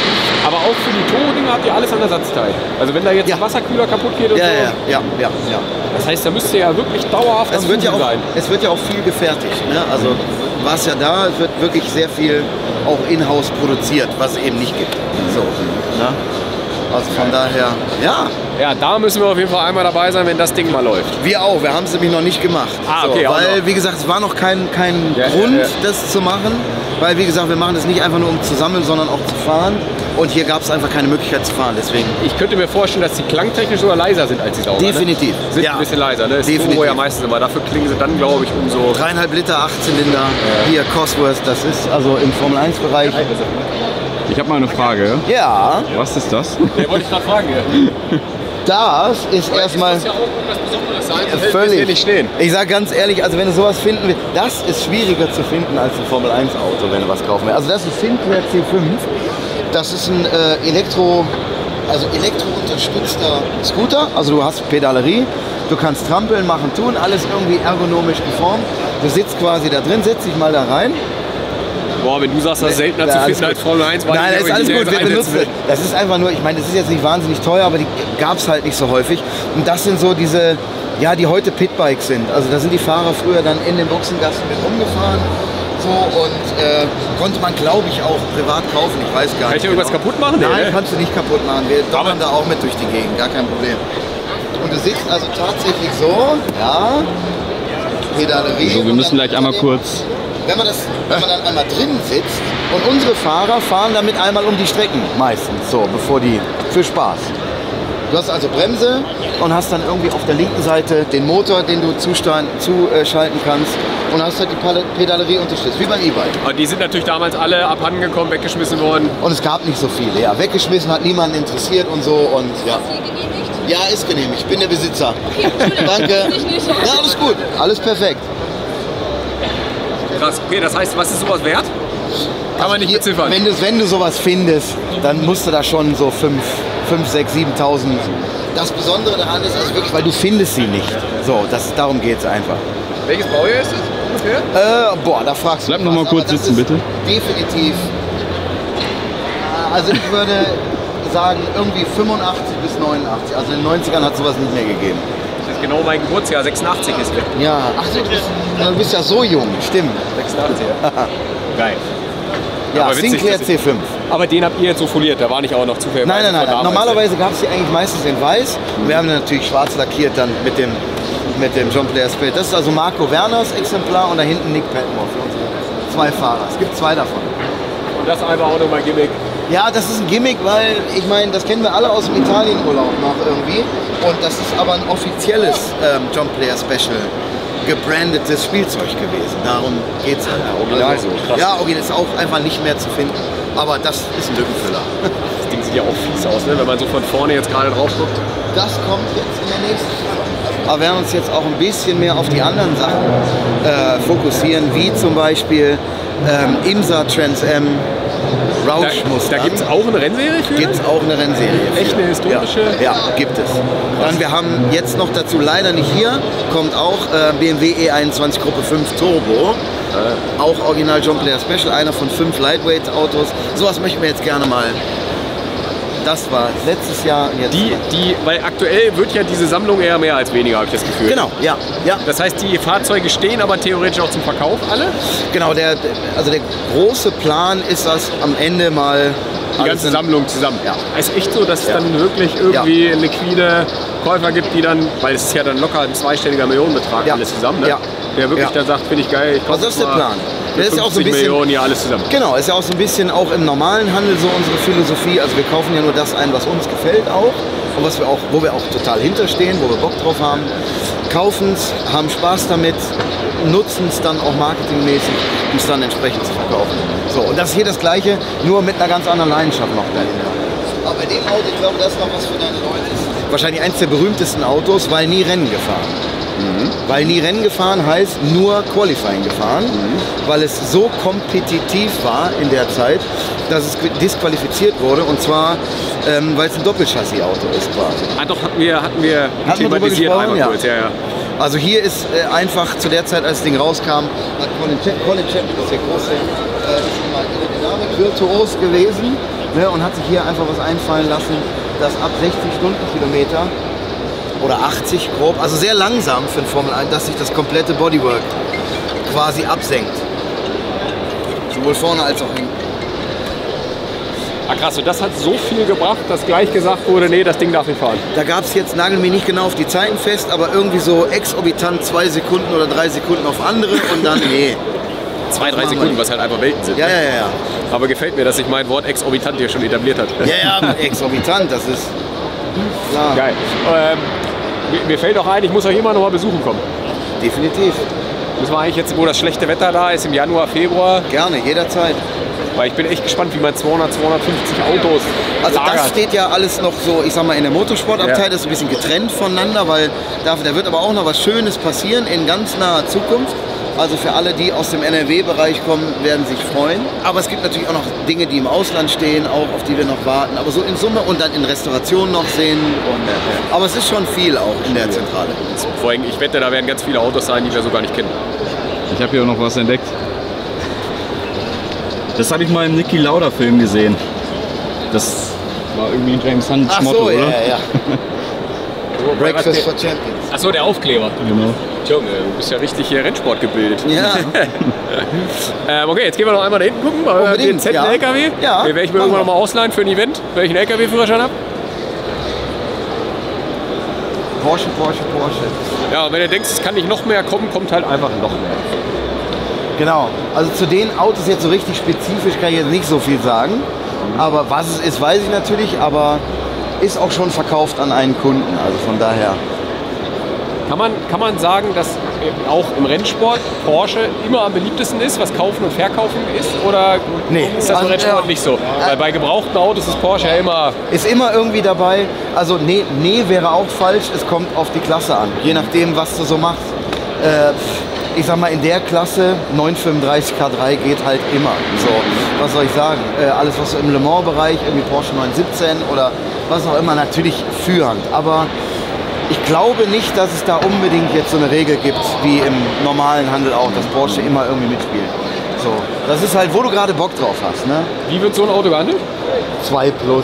Aber auch für die Toro-Dinger habt ihr alles an Ersatzteil. Also wenn da jetzt Ja. ein Wasserkühler kaputt geht und Ja, so. ja, ja, ja, ja. Das heißt, da müsst ihr ja wirklich dauerhaft Es am wird, ja Suchen auch, sein. es wird ja auch viel gefertigt. Ne? Also war es ja da, es wird wirklich sehr viel auch in-house produziert, was es eben nicht gibt. So, ne? Also von daher, ja, Ja, da müssen wir auf jeden Fall einmal dabei sein, wenn das Ding mal läuft. wir auch. Wir haben es nämlich noch nicht gemacht. Ah, okay, auch weil, noch. wie gesagt, es war noch kein, kein Ja, Grund, ja, ja. das zu machen. Weil, wie gesagt, wir machen das nicht einfach nur, um zu sammeln, sondern auch zu fahren. Und hier gab es einfach keine Möglichkeit zu fahren. Deswegen Ich könnte mir vorstellen, dass die klangtechnisch sogar leiser sind als die Sauger. definitiv. Ne? Sind Ja. ein bisschen leiser. Ne? Das ist Definitiv. Turbo ja meistens immer. Dafür klingen sie dann, glaube ich, umso... Dreieinhalb Liter, acht Zylinder, hier Cosworth, das ist also im Formel eins Bereich. Ich habe mal eine Frage. Ja, Was ist das? Der wollte ich gerade fragen. Ja. das ist erstmal Das muss ja auch irgendwas Besonderes sein. sonst hätten wir es völlig. hier nicht stehen. Ich sag ganz ehrlich, also wenn du sowas finden willst, das ist schwieriger zu finden als ein Formel eins Auto, wenn du was kaufen willst. Also das ist ein Sinclair C fünf. Das ist ein äh, Elektro, also elektrounterstützter Scooter. Also du hast Pedalerie, du kannst trampeln, machen, tun, alles irgendwie ergonomisch geformt. Du sitzt quasi da drin, setz dich mal da rein. Boah, wenn du sagst, das ist seltener Ja, zu alles finden als gut. Formel eins, war Nein, ich das ist mir alles nicht gut, wir einsetzen benutzen will. das. Das ist einfach nur, ich meine, das ist jetzt nicht wahnsinnig teuer, aber die gab es halt nicht so häufig. Und das sind so diese, ja, die heute Pitbikes sind. Also da sind die Fahrer früher dann in den Boxengassen mit rumgefahren. So, und äh, konnte man, glaube ich, auch privat kaufen. Ich weiß gar Kann ich nicht. irgendwas kaputt machen? Nee, Nein, ne? kannst du nicht kaputt machen. Wir donnern da auch mit durch die Gegend, gar kein Problem. Und du sitzt also tatsächlich so, ja, Pedalerie. So, wir und müssen dann- gleich einmal kurz. wenn man, das, wenn man dann einmal drin sitzt und unsere Fahrer fahren damit einmal um die Strecken meistens, so bevor die, für Spaß. Du hast also Bremse und hast dann irgendwie auf der linken Seite den Motor, den du zuschalten kannst und hast halt die Pal- Pedalerie unterstützt, wie beim E-Bike. Und die sind natürlich damals alle abhandengekommen, weggeschmissen worden. Und es gab nicht so viele, ja. Weggeschmissen hat niemanden interessiert und so und ja. Ja, ist genehmigt. Ich bin der Besitzer. Danke. Ja, alles gut. Alles perfekt. Krass. Okay, das heißt, was ist sowas wert? Kann man nicht Hier, beziffern. wenn, du, wenn du sowas findest, dann musst du da schon so fünf, sechs, siebentausend. Das Besondere daran ist also wirklich, weil du findest sie nicht. So, das, darum geht es einfach. Welches Baujahr ist das ungefähr? Äh, boah, da fragst du Bleib mich noch mal was, kurz aber das sitzen, ist bitte. Definitiv. Also ich würde sagen, irgendwie fünfundachtzig bis neunundachtzig. Also in den neunzigern hat sowas nicht mehr gegeben. Das ist genau mein Geburtsjahr, sechsundachtzig ist der. Ja, ach so, du bist, du bist ja so jung, stimmt. sechsundachtzig. Geil. Ja, Aber witzig, Sinclair dass C fünf. Aber den habt ihr jetzt so foliert, da war nicht auch noch zufällig. Nein, nein, nein. von damals. Normalerweise gab es die eigentlich meistens in weiß. Und wir haben den natürlich schwarz lackiert dann mit dem, mit dem John Player Spirit. Das ist also Marco Werners Exemplar und da hinten Nick Padmore für unsere zwei Fahrer. Es gibt zwei davon. Und das einfach auch nochmal Gimmick. Ja, das ist ein Gimmick, weil ich meine, das kennen wir alle aus dem Italienurlaub noch irgendwie. Und das ist aber ein offizielles ähm, John Player Special gebrandetes Spielzeug gewesen. Darum geht es halt. original so, krass. Ja, original ist auch einfach nicht mehr zu finden. Aber das ist ein Lückenfüller. Das Ding sieht ja auch fies aus, ne? Wenn man so von vorne jetzt gerade drauf guckt. Das kommt jetzt in der nächsten Zeit. Aber wir werden uns jetzt auch ein bisschen mehr auf die anderen Sachen äh, fokussieren, wie zum Beispiel ähm, Imsa Trans Am, Da, Roush Mustang. da gibt es auch eine Rennserie für? Gibt es auch eine Rennserie. für. Echt eine historische? Ja, ja, gibt es. Dann wir haben jetzt noch dazu, leider nicht hier, kommt auch äh, B M W E einundzwanzig Gruppe fünf Turbo. Äh, auch Original John Player Special, einer von fünf Lightweight Autos. Sowas möchten wir jetzt gerne mal. Das war letztes Jahr. Jetzt Die, die, weil aktuell wird ja diese Sammlung eher mehr als weniger, habe ich das Gefühl. Genau, ja, ja. Das heißt, die Fahrzeuge stehen aber theoretisch auch zum Verkauf alle? Genau, der, also der große Plan ist das am Ende mal Die ganze Sammlung zusammen. Ja. Es ist echt so, dass es Ja. dann wirklich irgendwie liquide Käufer gibt, die dann, weil es ist ja dann locker ein zweistelliger Millionenbetrag Ja. alles zusammen, ne? Ja. Der wirklich Ja. dann sagt, finde ich geil, ich kaufe Also das ist der mal Plan. für Das ist ja auch so ein fünfzig bisschen- Millionen hier alles zusammen. Genau, ist ja auch so ein bisschen auch im normalen Handel so unsere Philosophie. Also wir kaufen ja nur das ein, was uns gefällt auch und was wir auch, wo wir auch total hinterstehen, wo wir Bock drauf haben. Kaufen es, haben Spaß damit, nutzen es dann auch marketingmäßig, um es dann entsprechend zu verkaufen. So, und das ist hier das Gleiche, nur mit einer ganz anderen Leidenschaft noch dahinter. Aber bei dem Auto, ich glaube, das ist noch was für deine Leute. Wahrscheinlich eins der berühmtesten Autos, weil nie Rennen gefahren. Weil nie Rennen gefahren heißt nur Qualifying gefahren, weil es so kompetitiv war in der Zeit, dass es disqualifiziert wurde und zwar, ähm, weil es ein Doppelchassis-Auto ist quasi. Ah doch, hatten wir, hatten wir wir drüber thematisiert gesprochen? einmal Ja. kurz. Ja, ja. Also hier ist äh, einfach zu der Zeit, als das Ding rauskam, hat Colin Chapman, Colin Chapman, das ist der große äh, ist mal Aerodynamik-Virtuos gewesen Ne, und hat sich hier einfach was einfallen lassen, dass ab sechzig Stundenkilometer oder achtzig grob, also sehr langsam für ein Formel eins, dass sich das komplette Bodywork quasi absenkt. Sowohl vorne als auch hinten. Ah krass, und das hat so viel gebracht, dass gleich gesagt wurde, nee, das Ding darf nicht fahren. Da gab es jetzt, nagel mich nicht genau auf die Zeiten fest, aber irgendwie so exorbitant zwei Sekunden oder drei Sekunden auf andere und dann, nee. Zwei, drei Sekunden, was halt einfach Welten sind. Ja, ja, ja, ja. Aber gefällt mir, dass sich mein Wort exorbitant hier schon etabliert hat. Ja, ja, exorbitant, das ist klar. Geil. Ähm, mir, mir fällt auch ein, ich muss euch immer noch mal besuchen kommen. Definitiv. Müssen wir eigentlich jetzt, wo das schlechte Wetter da ist, im Januar, Februar. Gerne, jederzeit. Weil ich bin echt gespannt, wie man zweihundert, zweihundertfünfzig Autos Also lagert. das steht ja alles noch so, ich sag mal, in der Motorsportabteilung, Ja. das ist ein bisschen getrennt voneinander, weil da, da wird aber auch noch was Schönes passieren in ganz naher Zukunft. Also für alle, die aus dem N R W-Bereich kommen, werden sich freuen. Aber es gibt natürlich auch noch Dinge, die im Ausland stehen, auch auf die wir noch warten. Aber so in Summe und dann in Restaurationen noch sehen. Und, aber es ist schon viel auch in der Zentrale. Vor allem, ich wette, da werden ganz viele Autos sein, die wir so gar nicht kennen. Ich habe hier auch noch was entdeckt. Das habe ich mal im Niki Lauda Film gesehen. Das war irgendwie ein James Hunt Ach Motto, so, ja, oder? ja, ja. Breakfast for Champions. Achso, der Aufkleber. Genau. Junge, du bist ja richtig hier Rennsport gebildet. Ja. ähm, okay, jetzt gehen wir noch einmal da hinten gucken, bei Unbedingt, den Z ja. L K W. Ja, Den werde ich mir machen irgendwann noch wir. mal ausleihen für ein Event, weil ich einen L K W-Führerschein habe. Porsche, Porsche, Porsche. Ja, und wenn du denkst, es kann nicht noch mehr kommen, kommt halt einfach noch mehr. Genau. Also zu den Autos jetzt so richtig spezifisch kann ich jetzt nicht so viel sagen. Aber was es ist, weiß ich natürlich. Aber ist auch schon verkauft an einen Kunden. Also von daher. Kann man, kann man sagen, dass eben auch im Rennsport Porsche immer am beliebtesten ist, was Kaufen und Verkaufen ist? Oder Nee. ist das im Also, Rennsport äh, nicht so? Weil bei gebrauchten Autos ist Porsche ja immer... Ist immer irgendwie dabei. Also nee, nee wäre auch falsch. Es kommt auf die Klasse an. Je nachdem, was du so machst. Äh, ich sag mal, in der Klasse neunhundertfünfunddreißig K drei geht halt immer. So, was soll ich sagen? Äh, alles, was so im Le Mans-Bereich, irgendwie Porsche neun siebzehn oder was auch immer, natürlich führend. Aber ich glaube nicht, dass es da unbedingt jetzt so eine Regel gibt, wie im normalen Handel auch, dass Porsche immer irgendwie mitspielt. So, das ist halt, wo du gerade Bock drauf hast. Ne? Wie wird so ein Auto gehandelt? zwei plus.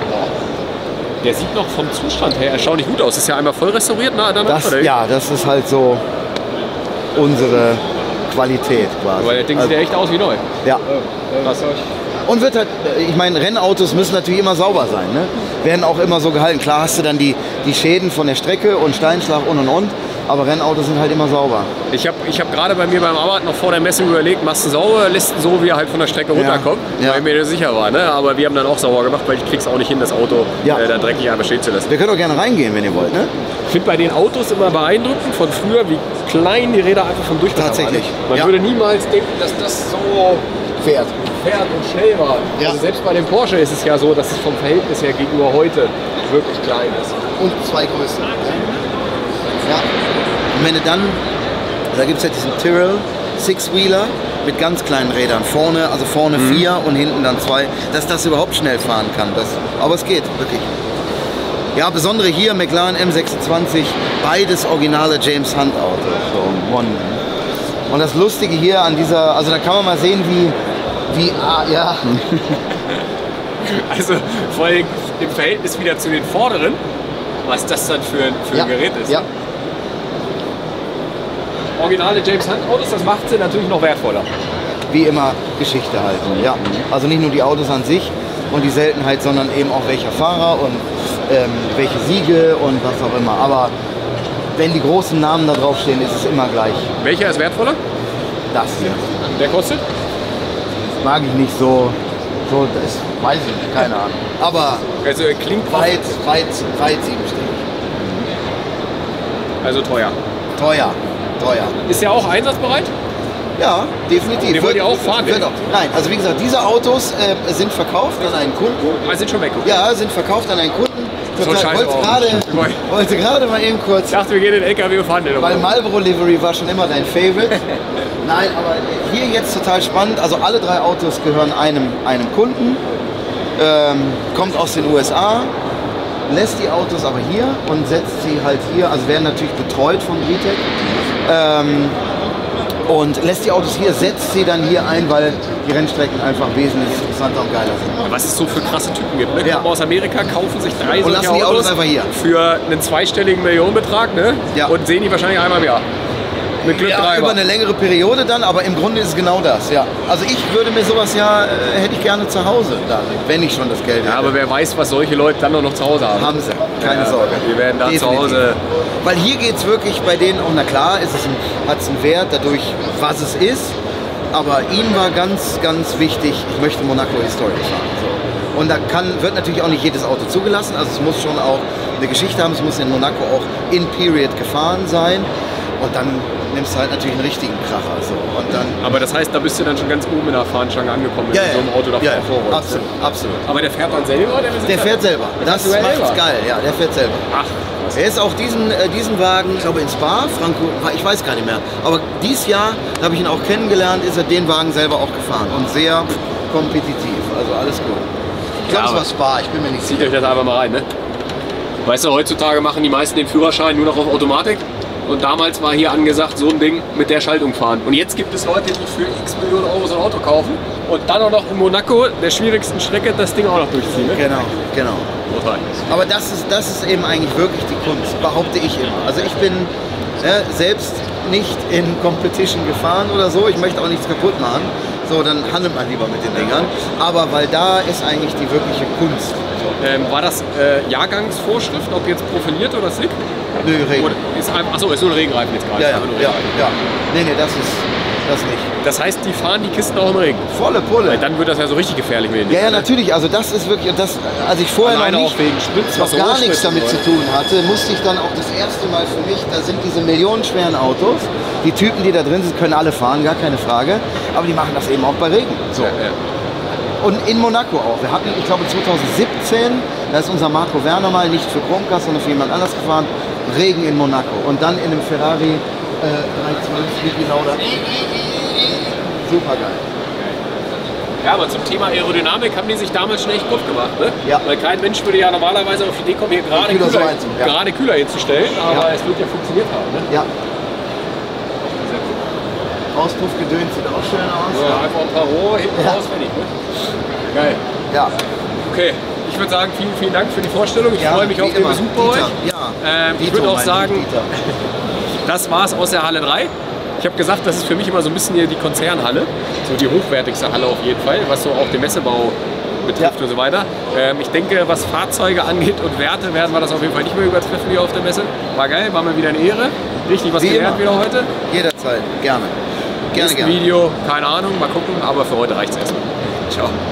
Der sieht noch vom Zustand her erstaunlich gut aus. Ist ja einmal voll restauriert, na, danach, Das, oder? ja, das ist halt so unsere Qualität quasi. Weil der Ding Also, sieht ja echt aus wie neu. ja. Krass. Und wird halt, ich meine, Rennautos müssen natürlich immer sauber sein, ne? Werden auch immer so gehalten. Klar hast du dann die, die Schäden von der Strecke und Steinschlag und und und, aber Rennautos sind halt immer sauber. Ich habe ich hab gerade bei mir beim Arbeiten noch vor der Messe überlegt, machst du sauber, lässt ihn so, wie er halt von der Strecke runterkommt, Ja. weil ich mir nicht sicher war. Ne? Aber wir haben dann auch sauber gemacht, weil ich krieg's auch nicht hin, das Auto Ja. äh, dann dreckig einfach stehen zu lassen. Wir können auch gerne reingehen, wenn ihr wollt, ne? Ich finde bei den Autos immer beeindruckend von früher, wie klein die Räder einfach vom Durchmesser Tatsächlich, waren. Man ja. würde niemals denken, dass das so Pferd. fährt und schnell war. Ja. Also selbst bei dem Porsche ist es ja so, dass es vom Verhältnis her gegenüber heute wirklich klein ist. Und zwei Größen. Ja. Und wenn du dann, da gibt es ja diesen Tyrrell Six-Wheeler mit ganz kleinen Rädern. Vorne, also vorne Mhm. vier und hinten dann zwei, dass das überhaupt schnell fahren kann. Das, aber es geht, wirklich. Ja, besondere hier McLaren M sechsundzwanzig, beides originale James Hunt Autos. So, One. Und das Lustige hier an dieser, also da kann man mal sehen, wie, wie, ah, ja, Also vor allem im Verhältnis wieder zu den vorderen, was das dann für, ein- für ja, ein Gerät ist. ja, Originale James Hunt Autos, das macht sie natürlich noch wertvoller. wie immer Geschichte halten. Ja. Also nicht nur die Autos an sich und die Seltenheit, sondern eben auch welcher Fahrer und ähm, welche Siege und was auch immer. Aber wenn die großen Namen da draufstehen, ist es immer gleich. Welcher ist wertvoller? Das hier. Der kostet? Mag ich nicht so, so das weiß ich nicht, keine Ahnung. Aber Also er klingt weit, weit, weit siebenstellig. also teuer. Teuer, teuer. Ist der auch einsatzbereit? Ja, definitiv. Den wollt ihr auch fahren, Wird ne? auch. Nein, also wie gesagt, diese Autos äh, sind verkauft an einen Kunden. Ah, sind schon weg. Okay. Ja, sind verkauft an einen Kunden. So Total- scheiße wollte aus. gerade, Gemein. wollte gerade mal eben kurz, Ich dachte, wir gehen in den L K W und fahren den. weil Marlboro Livery war schon immer dein Favorite. Nein, aber hier jetzt total spannend. Also alle drei Autos gehören einem, einem Kunden. Ähm, kommt aus den U S A, lässt die Autos aber hier und setzt sie halt hier. Also werden natürlich betreut von Vitek. Ähm, und lässt die Autos hier, setzt sie dann hier ein, weil die Rennstrecken einfach wesentlich interessanter und geiler sind. Was es so für krasse Typen gibt. Ne? Ja. Kommen aus Amerika, kaufen sich drei Und solche lassen die Autos einfach hier. für einen zweistelligen Millionenbetrag, ne? Ja. Und sehen die wahrscheinlich einmal im Jahr. Mit Glück Ja, dreimal. über eine längere Periode dann, aber im Grunde ist es genau das, ja. Also ich würde mir sowas ja, äh, hätte ich gerne zu Hause, dann, wenn ich schon das Geld hätte. Ja, aber wer weiß, was solche Leute dann noch zu Hause haben. Haben sie, keine Ja, Sorge. Wir werden da Definitiv. zu Hause. Weil hier geht es wirklich bei denen, und na klar, ist es ein, hat es einen Wert dadurch, was es ist, aber ihnen war ganz, ganz wichtig, ich möchte Monaco Historic fahren. So. Und da kann, wird natürlich auch nicht jedes Auto zugelassen, also es muss schon auch eine Geschichte haben, es muss in Monaco auch in Period gefahren sein und dann nimmst du halt natürlich einen richtigen Kracher. So. Und dann, Aber das heißt, da bist du dann schon ganz oben in der Fahnenstange angekommen, wenn ja, du so einem Auto da ja, ja, vorrollst. absolut, absolut. Aber der fährt dann selber? Der, Der fährt selber, das du ja macht's selber. geil, ja, der fährt selber. Ach, Er ist auch diesen, äh, diesen Wagen, ich glaube in Spa, Franco, ich weiß gar nicht mehr, aber dieses Jahr, da habe ich ihn auch kennengelernt, ist er den Wagen selber auch gefahren und sehr kompetitiv, also alles gut. Ich glaube, Ja, es war Spa, ich bin mir nicht zieht sicher. euch das einfach mal rein, ne? Weißt du, heutzutage machen die meisten den Führerschein nur noch auf Automatik. Und damals war hier angesagt, so ein Ding mit der Schaltung fahren. Und jetzt gibt es Leute, die für x Millionen Euro so ein Auto kaufen und dann auch noch in Monaco, der schwierigsten Strecke, das Ding auch noch durchziehen. Ne? Genau, genau. Total. Aber das ist, das ist eben eigentlich wirklich die Kunst, behaupte ich immer. Also ich bin ja, selbst nicht in Competition gefahren oder so, ich möchte auch nichts kaputt machen. So, dann handelt man lieber mit den Dingern. Aber weil da ist eigentlich die wirkliche Kunst. Ähm, war das äh, Jahrgangsvorschrift, ob jetzt profiliert oder slick? Nö, Regen. Oder ist einfach, achso, ist nur ein Regenreifen jetzt gerade. Ja, ja, Einfach nur ja, Regenreifen. ja. Nee, nee, das ist das nicht. Das heißt, die fahren die Kisten auch im Regen. Volle Pulle. Weil dann wird das ja so richtig gefährlich mit den Ja, ja, Dingen, ne? natürlich. Also das ist wirklich, das, als ich vorher Alleine noch auch nicht, wegen Spritz, noch was gar Rohsprit nichts damit und so. zu tun hatte, musste ich dann auch das erste Mal für mich, da sind diese millionenschweren Autos, die Typen, die da drin sind, können alle fahren, gar keine Frage, aber die machen das eben auch bei Regen. So. Ja, ja. Und in Monaco auch. Wir hatten, ich glaube zwanzig siebzehn, da ist unser Marco Werner mal nicht für Chromcast, sondern für jemand anders gefahren, Regen in Monaco. Und dann in einem Ferrari äh, dreihundertzwölf Wiki Lauda. Super geil. Ja, aber zum Thema Aerodynamik haben die sich damals schon echt Kopf gemacht, ne? Ja. Weil kein Mensch würde ja normalerweise auf die Idee kommen, hier gerade Kühler so Kühler, einziehen, ja. gerade Kühler hinzustellen, aber Ja. es wird ja funktioniert haben, ne? Ja. Auspuffgedöns sieht auch schön aus. So, einfach ein paar Rohre hinten Ja. raus, fertig, ne? Geil. Ja. Okay, ich würde sagen, vielen, vielen Dank für die Vorstellung. Ich Ja, freue mich wie auf den immer. Besuch bei euch. Dieter, ja. Ähm, ich Dito, würde auch mein sagen, Dieter. das war's aus der Halle drei. Ich habe gesagt, das ist für mich immer so ein bisschen hier die Konzernhalle, so die hochwertigste Halle auf jeden Fall, was so auch den Messebau betrifft Ja. und so weiter. Ähm, ich denke, was Fahrzeuge angeht und Werte, werden wir das auf jeden Fall nicht mehr übertreffen hier auf der Messe. War geil, war mal wieder eine Ehre. Richtig was Wie gelernt immer. wieder heute. Jederzeit. Gerne. Gerne, Nächstes gerne. Video, keine Ahnung, mal gucken, aber für heute reicht's erstmal. Ciao.